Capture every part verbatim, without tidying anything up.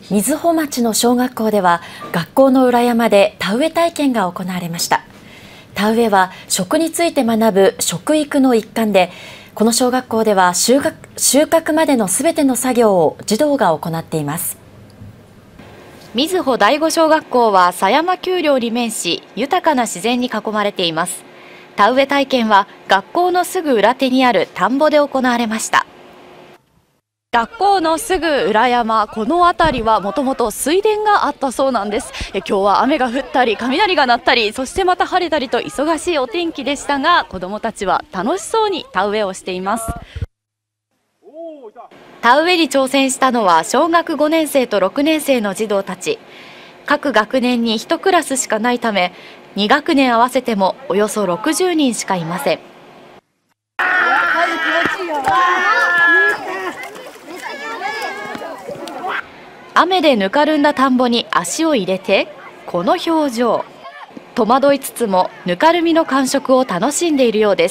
瑞穂町の小学校では学校の裏山で田植え体験が行われました。田植えは食について学ぶ食育の一環で、この小学校では収穫、収穫までのすべての作業を児童が行っています。 瑞穂第五小学校は狭山丘陵に面し、豊かな自然に囲まれています。田植え体験は学校のすぐ裏手にある田んぼで行われました。学校のすぐ裏山、この辺りはもともと水田があったそうなんです。え今日は雨が降ったり雷が鳴ったり、そしてまた晴れたりと忙しいお天気でしたが、子どもたちは楽しそうに田植えをしています。田植えに挑戦したのは小学ごねん生とろくねん生の児童たち。各学年にいちクラスしかないため、に学年合わせてもおよそろくじゅうにんしかいません。雨でぬかるんだ田んぼに足を入れてこの表情。戸惑いつつもぬかるみの感触を楽しんでいるようです。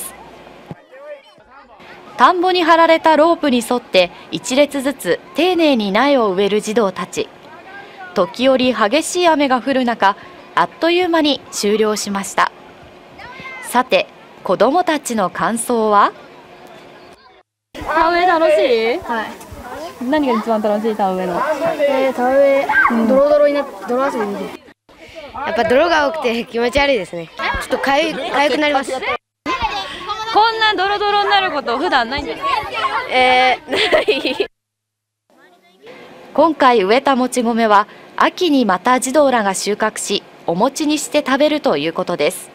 田んぼに張られたロープに沿って一列ずつ丁寧に苗を植える児童たち。時折激しい雨が降る中、あっという間に終了しました。さて、子どもたちの感想は？ 田植え楽しい？ はい。 何が一番楽しい？田植えの。 えー、田植え、ドロドロになって、泥遊びにで。やっぱ泥が多くて気持ち悪いですね。ちょっとかゆい、かゆくなります。 こんなドロドロになること普段ないんじゃない？ えー、ない。 今回植えたもち米は秋にまた児童らが収穫し、お餅にして食べるということです。